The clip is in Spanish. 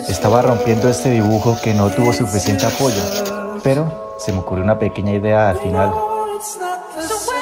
Estaba rompiendo este dibujo que no tuvo suficiente apoyo, pero se me ocurrió una pequeña idea al final. So